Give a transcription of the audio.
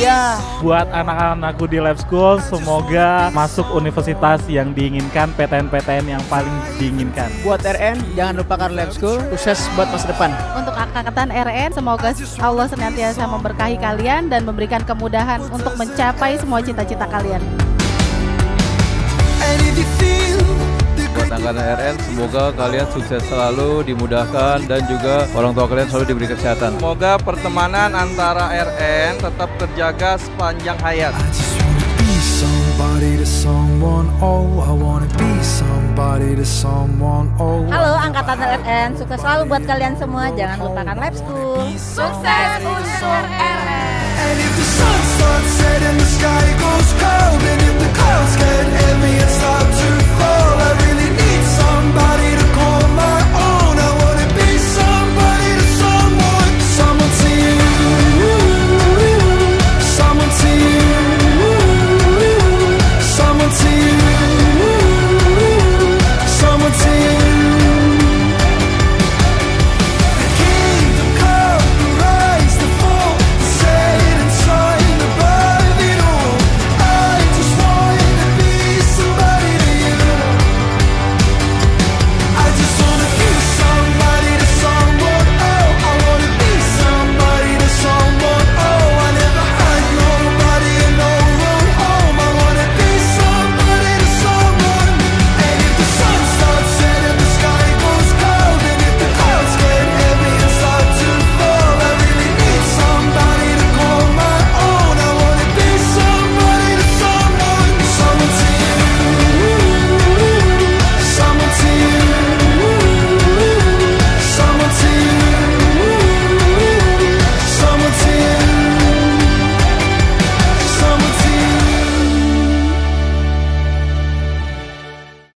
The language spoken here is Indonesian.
Iya. Buat anak-anakku di Labschool, semoga masuk universitas yang diinginkan, PTN-PTN yang paling diinginkan. Buat RN, jangan lupakan Labschool, sukses buat masa depan. Untuk angkatan RN, semoga Allah senantiasa memberkahi kalian dan memberikan kemudahan untuk mencapai semua cita-cita kalian. Buat angkatan RN, semoga kalian sukses selalu, dimudahkan, dan juga orang tua kalian selalu diberi kesehatan. Semoga pertemanan antara RN tetap terjaga sepanjang hayat. Halo angkatan RN, sukses selalu buat kalian semua. Jangan lupakan Labschool. Sukses untuk RN. And if the sun starts setting, the sky goes cold. And if the clouds get heavy and start to fall, I really